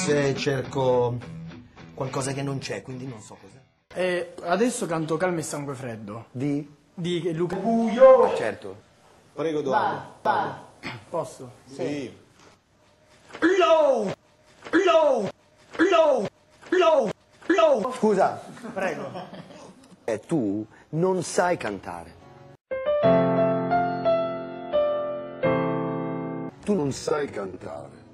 forse cerco qualcosa che non c'è, quindi non so cos'è. Adesso canto Calma e sangue freddo. Di? Di Luca Buio. Certo. Prego, Edoardo. Vai. Posso? Sì. Scusa, Prego. tu non sai cantare. Tu non sai cantare.